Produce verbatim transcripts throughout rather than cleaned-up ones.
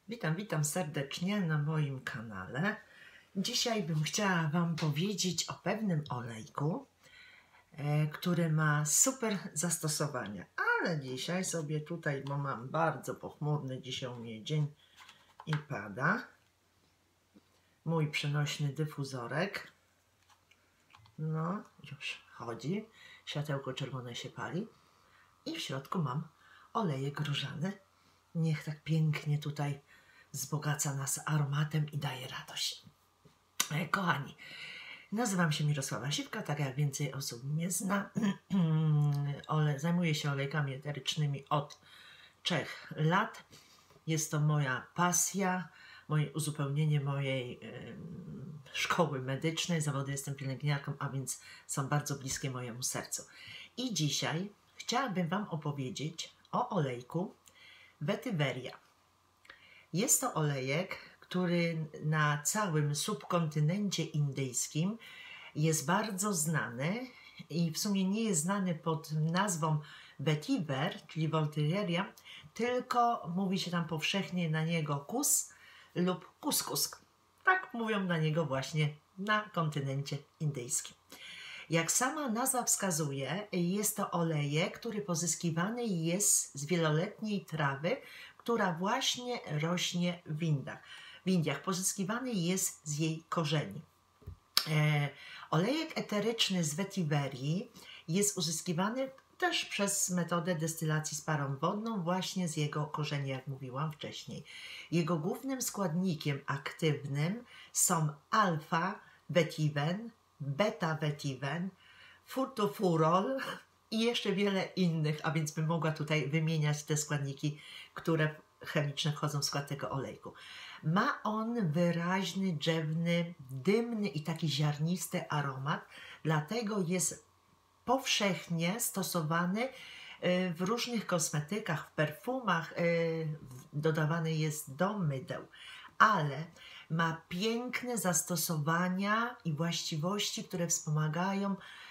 Witam, witam serdecznie na moim kanale. Dzisiaj bym chciała Wam powiedzieć o pewnym olejku, e, który ma super zastosowania. Ale dzisiaj sobie tutaj, bo mam bardzo pochmurny dzisiaj u mnie dzień i pada, mój przenośny dyfuzorek. No, już chodzi. Światełko czerwone się pali. I w środku mam olejek różany. Niech tak pięknie tutaj wzbogaca nas aromatem i daje radość. Kochani, nazywam się Mirosława Siwka, tak jak więcej osób mnie zna. Ole, zajmuję się olejkami eterycznymi od trzech lat. Jest to moja pasja, moje uzupełnienie mojej y, szkoły medycznej. Zawodu jestem pielęgniarką, a więc są bardzo bliskie mojemu sercu. I dzisiaj chciałabym Wam opowiedzieć o olejku Vetiveria. Jest to olejek, który na całym subkontynencie indyjskim jest bardzo znany i w sumie nie jest znany pod nazwą vetiver, czyli Vetiveria, tylko mówi się tam powszechnie na niego kus lub kuskus. Tak mówią na niego właśnie na kontynencie indyjskim. Jak sama nazwa wskazuje, jest to olejek, który pozyskiwany jest z wieloletniej trawy, która właśnie rośnie w Indiach. W Indiach pozyskiwany jest z jej korzeni. E, olejek eteryczny z Vetiverii jest uzyskiwany też przez metodę destylacji z parą wodną, właśnie z jego korzeni, jak mówiłam wcześniej. Jego głównym składnikiem aktywnym są alfa-vetiven, beta-vetiven, furtofurol i jeszcze wiele innych, a więc bym mogła tutaj wymieniać te składniki, które chemiczne wchodzą w skład tego olejku. Ma on wyraźny, drzewny, dymny i taki ziarnisty aromat, dlatego jest powszechnie stosowany w różnych kosmetykach, w perfumach, dodawany jest do mydeł, ale ma piękne zastosowania i właściwości, które wspomagają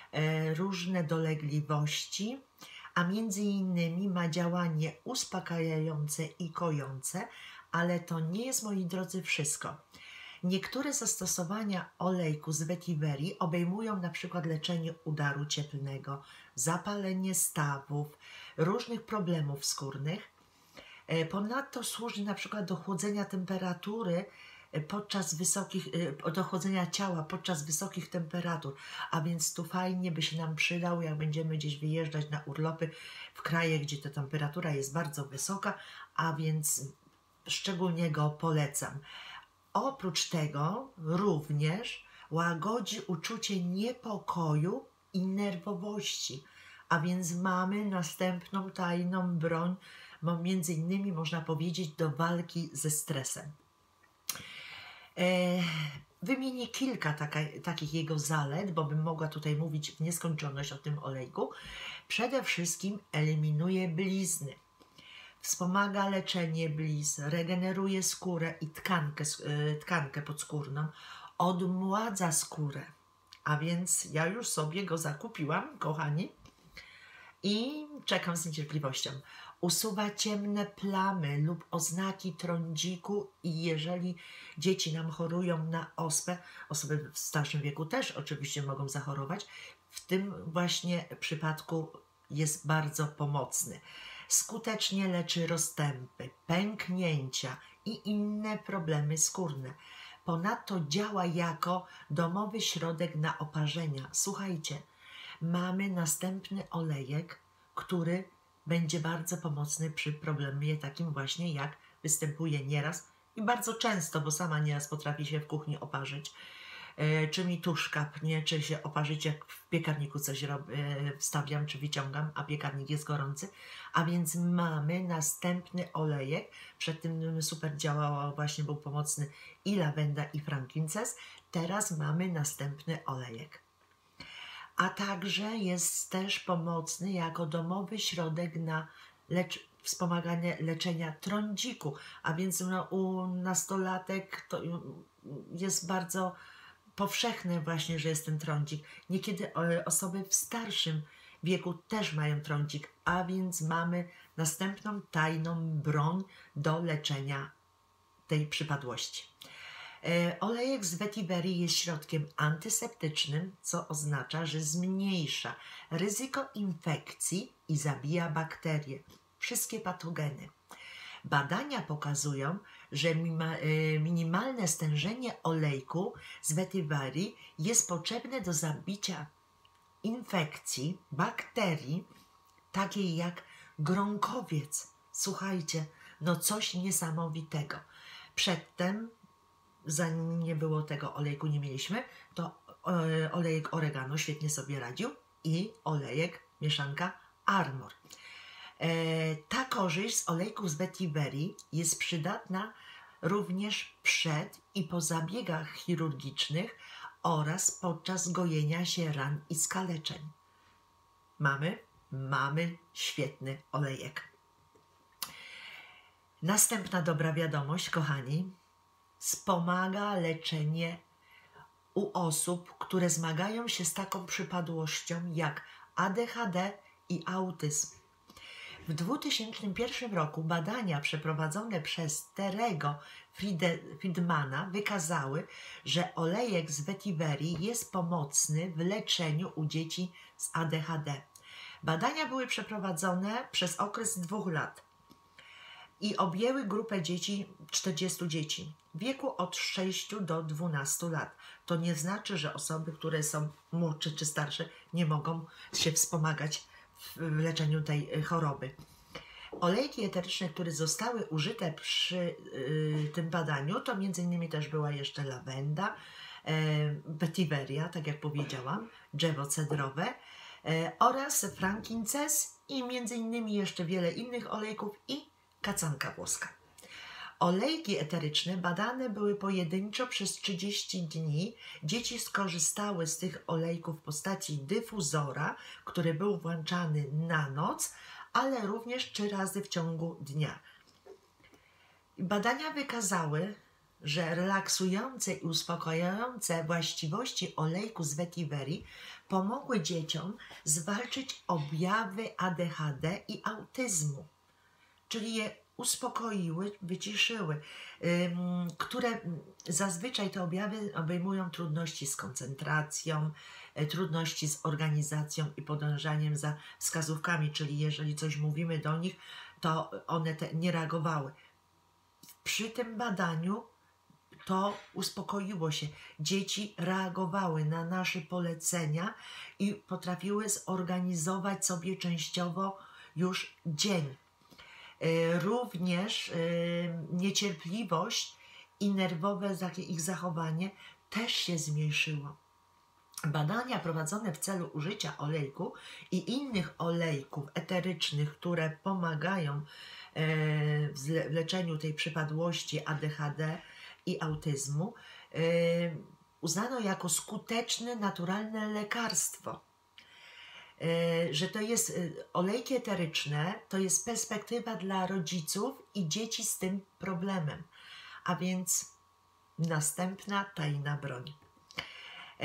różne dolegliwości, a między innymi ma działanie uspokajające i kojące, ale to nie jest, moi drodzy, wszystko. Niektóre zastosowania olejku z Vetiverii obejmują na przykład leczenie udaru cieplnego, zapalenie stawów, różnych problemów skórnych. Ponadto służy na przykład do chłodzenia temperatury podczas wysokich, do chłodzenia ciała podczas wysokich temperatur, a więc tu fajnie by się nam przydał, jak będziemy gdzieś wyjeżdżać na urlopy w kraje, gdzie ta temperatura jest bardzo wysoka, a więc szczególnie go polecam. Oprócz tego również łagodzi uczucie niepokoju i nerwowości, a więc mamy następną tajną broń, bo między innymi można powiedzieć do walki ze stresem. Wymienię kilka taka, takich jego zalet, bo bym mogła tutaj mówić w nieskończoność o tym olejku. Przede wszystkim eliminuje blizny, wspomaga leczenie blizn, regeneruje skórę i tkankę, tkankę podskórną, odmładza skórę. A więc ja już sobie go zakupiłam, kochani, i czekam z niecierpliwością. Usuwa ciemne plamy lub oznaki trądziku i jeżeli dzieci nam chorują na ospę, osoby w starszym wieku też oczywiście mogą zachorować, w tym właśnie przypadku jest bardzo pomocny. Skutecznie leczy rozstępy, pęknięcia i inne problemy skórne. Ponadto działa jako domowy środek na oparzenia. Słuchajcie, mamy następny olejek, który będzie bardzo pomocny przy problemie takim właśnie, jak występuje nieraz i bardzo często, bo sama nieraz potrafi się w kuchni oparzyć, e, czy mi tusz kapnie, czy się oparzyć, jak w piekarniku coś rob, e, wstawiam, czy wyciągam, a piekarnik jest gorący. A więc mamy następny olejek. Przed tym super działała, właśnie był pomocny i lawenda, i frankincense. Teraz mamy następny olejek. A także jest też pomocny jako domowy środek na lecz, wspomaganie leczenia trądziku, a więc no, u nastolatek to jest bardzo powszechne właśnie, że jest ten trądzik. Niekiedy osoby w starszym wieku też mają trądzik, a więc mamy następną tajną broń do leczenia tej przypadłości. Olejek z vetiverii jest środkiem antyseptycznym, co oznacza, że zmniejsza ryzyko infekcji i zabija bakterie, wszystkie patogeny. Badania pokazują, że minimalne stężenie olejku z vetiverii jest potrzebne do zabicia infekcji, bakterii, takiej jak gronkowiec. Słuchajcie, no coś niesamowitego. Przedtem, zanim nie było tego olejku, nie mieliśmy, to olejek oregano świetnie sobie radził i olejek, mieszanka Armor. Ta korzyść z olejków z vetiverii jest przydatna również przed i po zabiegach chirurgicznych oraz podczas gojenia się ran i skaleczeń. Mamy? Mamy świetny olejek. Następna dobra wiadomość, kochani, wspomaga leczenie u osób, które zmagają się z taką przypadłością jak A D H D i autyzm. W dwa tysiące pierwszym roku badania przeprowadzone przez Terego Friedmana wykazały, że olejek z vetiverii jest pomocny w leczeniu u dzieci z A D H D. Badania były przeprowadzone przez okres dwóch lat i objęły grupę dzieci, czterdziestu dzieci, w wieku od sześciu do dwunastu lat. To nie znaczy, że osoby, które są młodsze czy starsze, nie mogą się wspomagać w leczeniu tej choroby. Olejki eteryczne, które zostały użyte przy y, tym badaniu, to między innymi też była jeszcze lawenda, e, vetiveria, tak jak powiedziałam, drzewo cedrowe e, oraz frankincense i między innymi jeszcze wiele innych olejków i kacanka włoska. Olejki eteryczne badane były pojedynczo przez trzydzieści dni. Dzieci skorzystały z tych olejków w postaci dyfuzora, który był włączany na noc, ale również trzy razy w ciągu dnia. Badania wykazały, że relaksujące i uspokajające właściwości olejku z vetiverii pomogły dzieciom zwalczyć objawy A D H D i autyzmu, czyli je uspokoiły, wyciszyły, które zazwyczaj te objawy obejmują trudności z koncentracją, trudności z organizacją i podążaniem za wskazówkami, czyli jeżeli coś mówimy do nich, to one te nie reagowały. Przy tym badaniu to uspokoiło się. Dzieci reagowały na nasze polecenia i potrafiły zorganizować sobie częściowo już dzień. Również niecierpliwość i nerwowe ich zachowanie też się zmniejszyło. Badania prowadzone w celu użycia olejku i innych olejków eterycznych, które pomagają w leczeniu tej przypadłości A D H D i autyzmu, uznano jako skuteczne, naturalne lekarstwo. Że to jest olejki eteryczne, to jest perspektywa dla rodziców i dzieci z tym problemem. A więc następna tajna broń. E,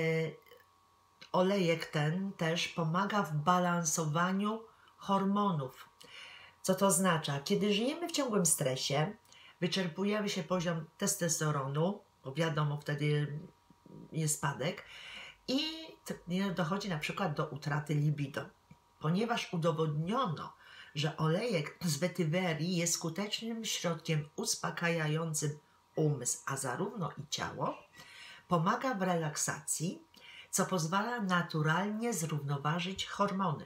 olejek ten też pomaga w balansowaniu hormonów. Co to oznacza? Kiedy żyjemy w ciągłym stresie, wyczerpuje się poziom testosteronu, bo wiadomo, wtedy jest spadek, i dochodzi na przykład do utraty libido. Ponieważ udowodniono, że olejek z vetiverii jest skutecznym środkiem uspokajającym umysł, a zarówno i ciało, pomaga w relaksacji, co pozwala naturalnie zrównoważyć hormony.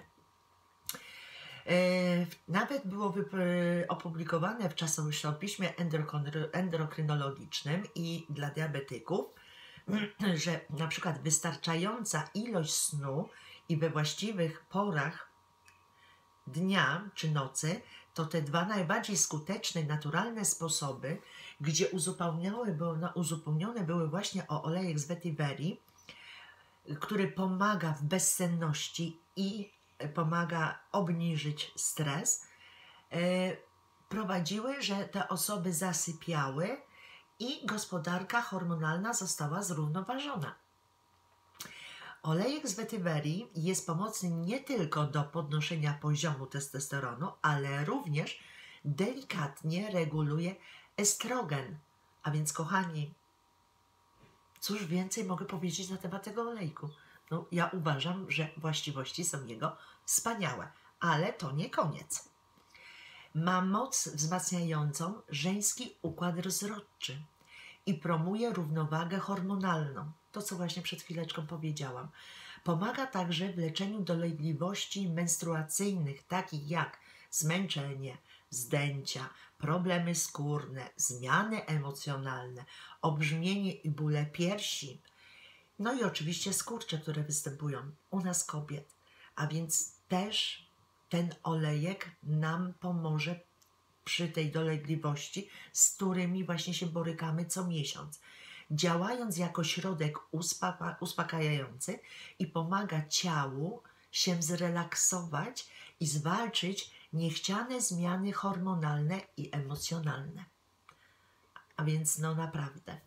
Nawet było opublikowane w czasopiśmie endokrynologicznym i dla diabetyków, że na przykład wystarczająca ilość snu i we właściwych porach dnia czy nocy to te dwa najbardziej skuteczne, naturalne sposoby, gdzie uzupełnione były, no, uzupełnione były właśnie o olejek z vetiverii, który pomaga w bezsenności i pomaga obniżyć stres, prowadziły, że te osoby zasypiały i gospodarka hormonalna została zrównoważona. Olejek z vetiverii jest pomocny nie tylko do podnoszenia poziomu testosteronu, ale również delikatnie reguluje estrogen. A więc, kochani, cóż więcej mogę powiedzieć na temat tego olejku? No, ja uważam, że właściwości są jego wspaniałe, ale to nie koniec. Ma moc wzmacniającą żeński układ rozrodczy i promuje równowagę hormonalną. To, co właśnie przed chwileczką powiedziałam. Pomaga także w leczeniu dolegliwości menstruacyjnych, takich jak zmęczenie, wzdęcia, problemy skórne, zmiany emocjonalne, obrzmienie i bóle piersi. No i oczywiście skurcze, które występują u nas kobiet. A więc też ten olejek nam pomoże przy tej dolegliwości, z którymi właśnie się borykamy co miesiąc. Działając jako środek uspaka uspokajający i pomaga ciału się zrelaksować i zwalczyć niechciane zmiany hormonalne i emocjonalne. A więc no naprawdę.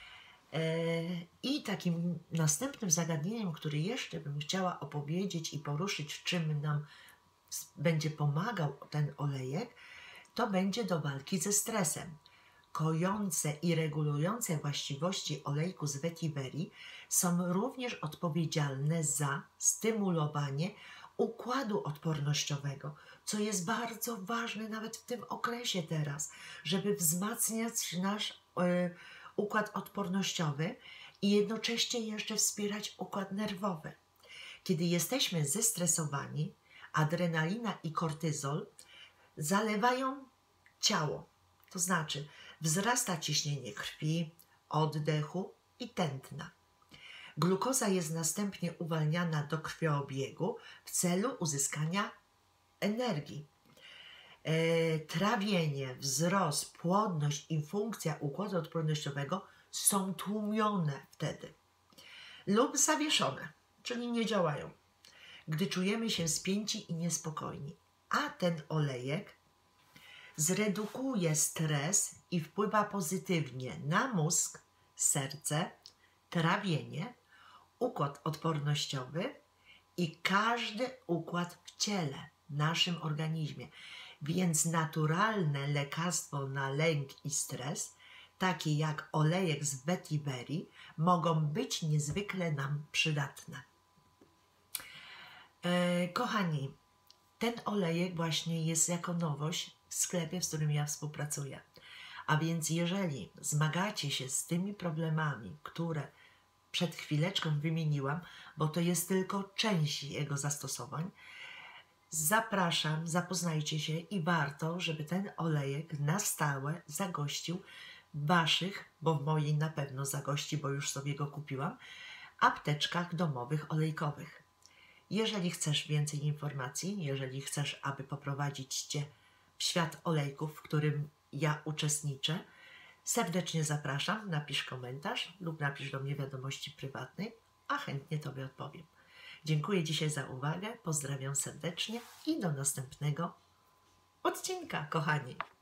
I takim następnym zagadnieniem, które jeszcze bym chciała opowiedzieć i poruszyć, w czym nam będzie pomagał ten olejek, to będzie do walki ze stresem. Kojące i regulujące właściwości olejku z vetiverii są również odpowiedzialne za stymulowanie układu odpornościowego, co jest bardzo ważne nawet w tym okresie teraz, żeby wzmacniać nasz y, układ odpornościowy i jednocześnie jeszcze wspierać układ nerwowy. Kiedy jesteśmy zestresowani, adrenalina i kortyzol zalewają ciało, to znaczy wzrasta ciśnienie krwi, oddechu i tętna. Glukoza jest następnie uwalniana do krwiobiegu w celu uzyskania energii. E, trawienie, wzrost, płodność i funkcja układu odpornościowego są tłumione wtedy lub zawieszone, czyli nie działają, gdy czujemy się spięci i niespokojni. A ten olejek zredukuje stres i wpływa pozytywnie na mózg, serce, trawienie, układ odpornościowy i każdy układ w ciele, naszym organizmie. Więc naturalne lekarstwo na lęk i stres, takie jak olejek z vetiverii, mogą być niezwykle nam przydatne. E, kochani, ten olejek właśnie jest jako nowość w sklepie, z którym ja współpracuję. A więc jeżeli zmagacie się z tymi problemami, które przed chwileczką wymieniłam, bo to jest tylko część jego zastosowań, zapraszam, zapoznajcie się i warto, żeby ten olejek na stałe zagościł w waszych, bo w mojej na pewno zagości, bo już sobie go kupiłam, apteczkach domowych olejkowych. Jeżeli chcesz więcej informacji, jeżeli chcesz, aby poprowadzić cię w świat olejków, w którym ja uczestniczę, serdecznie zapraszam, napisz komentarz lub napisz do mnie wiadomości prywatnej, a chętnie tobie odpowiem. Dziękuję dzisiaj za uwagę, pozdrawiam serdecznie i do następnego odcinka, kochani.